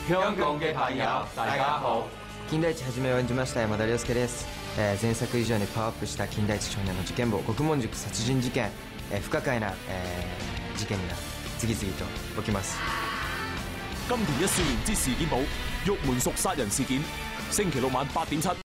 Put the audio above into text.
香港嘅朋友，大家好。 金田一はじめを演じました山田涼介です。前作以上にパワーアップした金田一少年の事件簿、獄門塾殺人事件、不可解な、事件が次々と起きます。 金田一少年之事件簿，玉門屬殺人事件，星期六晚8點7。